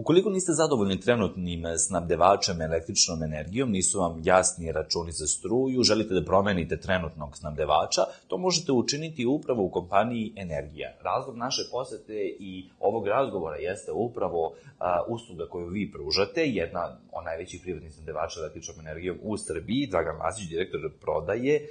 Ukoliko niste zadovoljni trenutnim snabdevačem električnom energijom, nisu vam jasni računi za struju, želite da promenite trenutnog snabdevača, to možete učiniti upravo u kompaniji Energija. Razlog naše posete i ovog razgovora jeste upravo usluga koju vi pružate, jedna od najvećih privatnih snabdevača električnom energijom u Srbiji, Dragan Vasić, direktor prodaje.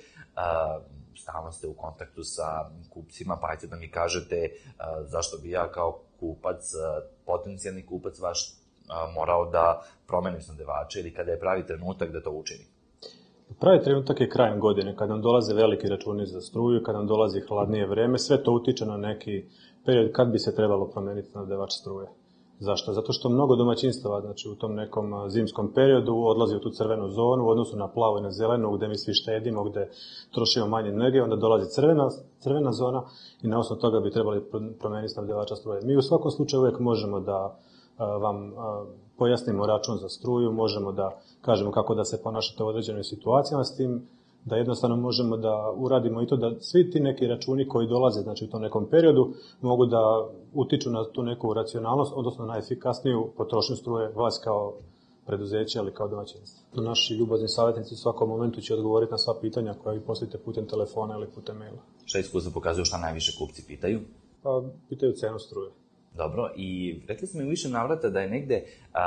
Stalno ste u kontaktu sa kupcima, pa ajte da mi kažete zašto bi ja kao kupac, potencijalni kupac vaš morao da promeni snabdevače ili kada je pravi trenutak da to učini? Pravi trenutak je krajem godine, kada nam dolaze veliki računi za struju, kada nam dolazi hladnije vreme, sve to utiče na neki period kad bi se trebalo promeniti snabdevač struje. Zašto? Zato što mnogo domaćinstava, znači u tom nekom zimskom periodu odlazi u tu crvenu zonu u odnosu na plavo i na zelenu, gde mi svi štedimo, gde trošimo manje energije, onda dolazi crvena zona i na osnovu toga bi trebali promeniti snabdevača struje. Mi u svakom slučaju uvijek možemo da vam pojasnimo račun za struju, možemo da kažemo kako da se ponašate u određenoj situacijama, s tim da jednostavno možemo da uradimo i to da svi ti neki računi koji dolaze, znači u tom nekom periodu, mogu da utiču na tu neku racionalnost, odnosno na efikasniju potrošnju struje vas kao preduzeće ili kao domaćinstvo. Naši ljubazni savjetnici u svakom momentu će odgovoriti na sva pitanja koja vi postavite putem telefona ili putem maila. Šta iskustvo pokazuju, šta najviše kupci pitaju? Pa pitaju cenu struje. Dobro, i rekli smo im više navrata da je negde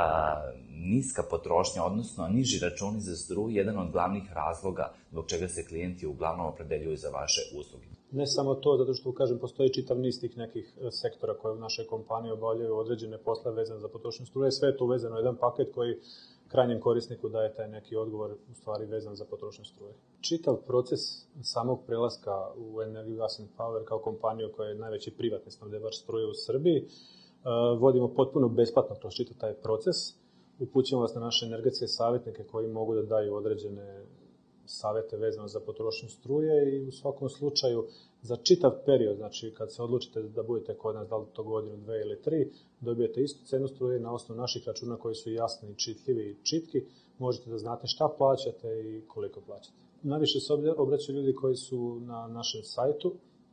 niska potrošnja, odnosno niži računi za struju, jedan od glavnih razloga zbog čega se klijenti uglavnom opredeljuju za vaše usluge. Ne samo to, zato što, kažem, postoji čitav niz tih nekih sektora koje u našoj kompaniji obavljaju određene poslove vezane za potrošnju struje. Sve je to uvezano u jedan paket koji krajnjem korisniku daje taj neki odgovor u stvari vezan za potrošnju struje. Čitav proces samog prelaska u Energiju Gas & Power kao kompaniju koja je najveći privatni snabdevač struje u Srbiji vodimo potpuno besplatno kroz čitav taj proces. Upućujemo vas na naše energetske savjetnike koji mogu da daju određene savete vezano za potrošnju struje i u svakom slučaju za čitav period, znači kad se odlučite da budete kod nas, da li to godinu, 2 ili 3, dobijete istu cenu struje na osnovu naših računa koji su jasni i čitljivi i čitki, možete da znate šta plaćate i koliko plaćate. Najviše se obraćaju ljudi koji su na našem sajtu,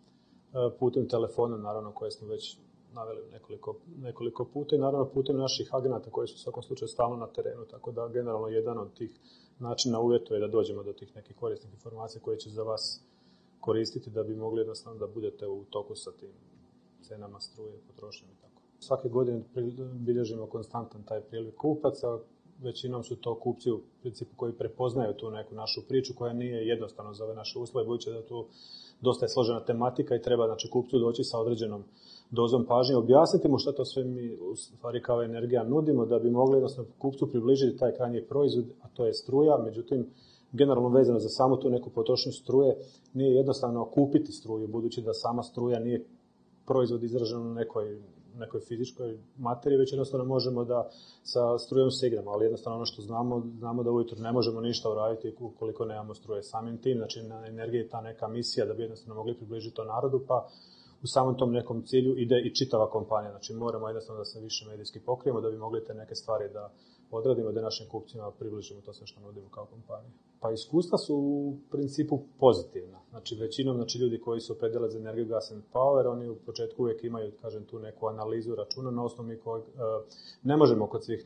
putem telefona, naravno, koje smo već naveli nekoliko puta i naravno putem naših agenata koji su u svakom slučaju stalno na terenu, tako da generalno jedan od tih načina uvjetuje da dođemo do tih nekih korisnih informacija koje će za vas koristiti da bi mogli jednostavno da budete u toku sa tim cenama struje, potrošnjom i tako. Svake godine bilježimo konstantan taj priliv kupaca, većinom su to kupci u principu koji prepoznaju tu neku našu priču koja nije jednostavno za ove naše uslove, budući da tu dosta je složena tematika i treba, znači, kupcu doći sa određenom dozom pažnje, objasniti mu šta to sve mi u stvari kao Energija nudimo da bi mogli jednostavno kupcu približiti taj krajnji proizvod, a to je struja. Međutim, generalno vezano za samu tu neku potrošnju struje, nije jednostavno kupiti struju, budući da sama struja nije proizvod izražen u nekoj fizičkoj materiji, već jednostavno možemo da sa strujom se igramo, ali jednostavno ono što znamo da ujutro ne možemo ništa uraditi ukoliko nemamo struje. Samim tim, znači na Energiji ta neka misija da bi jednostavno mogli približiti to narodu, pa u samom tom nekom cilju ide i čitava kompanija. Znači moramo jednostavno da se više medijski pokrijemo da bi mogli te neke stvari da odradimo, da našim kupcima približimo to sve što nudimo kao kompanija. Pa iskustva su u principu pozitivna. Znači većinom ljudi koji su opredelili za Energiju Gas & Power, oni u početku uvijek imaju, kažem, tu neku analizu računa na osnovu kojeg ne možemo kod svih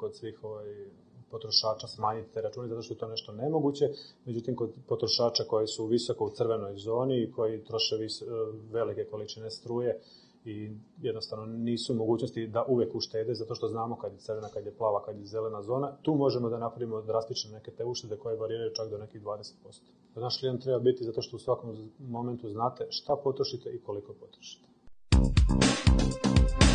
potrošača smanjiti te račune, zato što je to nešto nemoguće. Međutim, kod potrošača koji su visoko u crvenoj zoni i koji troše velike količine struje i jednostavno nisu u mogućnosti da uvek uštede, zato što znamo kad je crvena, kad je plava, kad je zelena zona, tu možemo da napravimo drastične neke te uštede koje variraju čak do nekih 20%. Naš klijent treba biti zato što u svakom momentu znate šta potrošite i koliko potrošite.